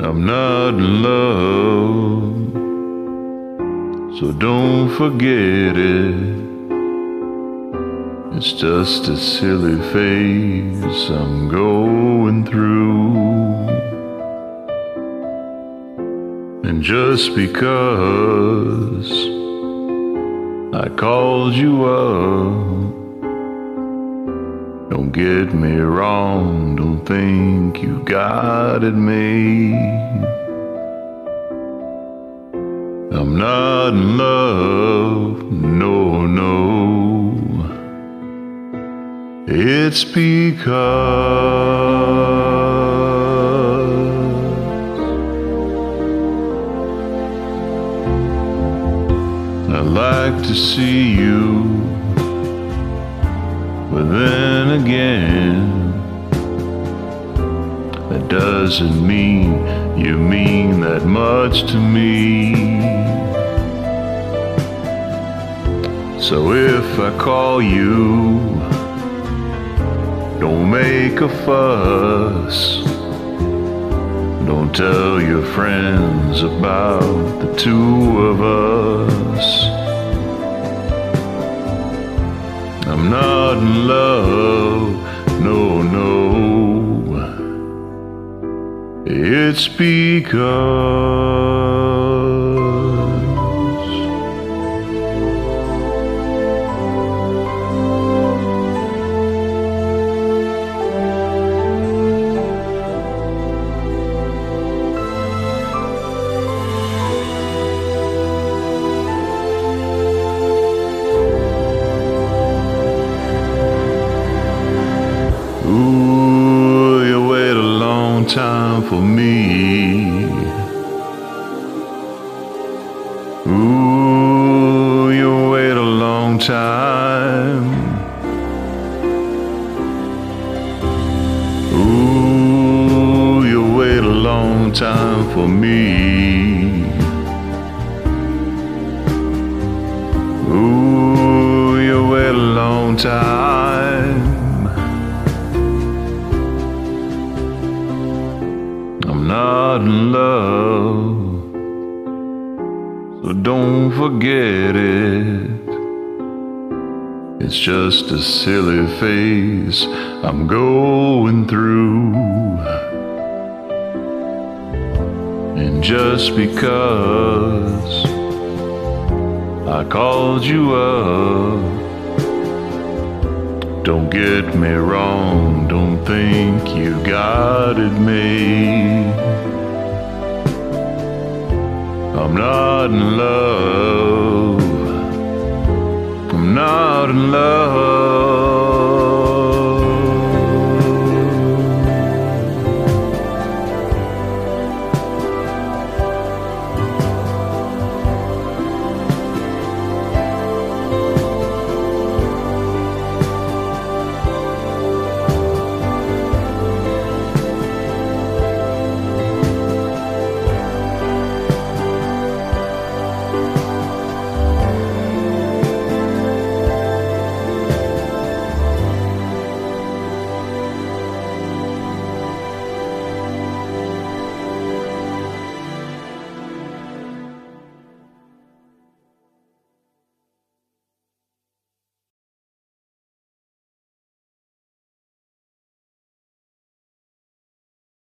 I'm not in love, so don't forget it. It's just a silly phase I'm going through. And just because I called you up, don't get me wrong, don't think you got it made. I'm not in love, no, no. It's because I like to see you, but then again, that doesn't mean you mean that much to me. So if I call you, don't make a fuss. Don't tell your friends about the two of us. I'm not in love, no, no. It's because ooh, you wait a long time for me. Ooh, you wait a long time. Ooh, you wait a long time for me. Ooh, you wait a long time. I'm not in love, so don't forget it. It's just a silly phase I'm going through. And just because I called you up, don't get me wrong, don't think you got it made. I'm not in love, I'm not in love.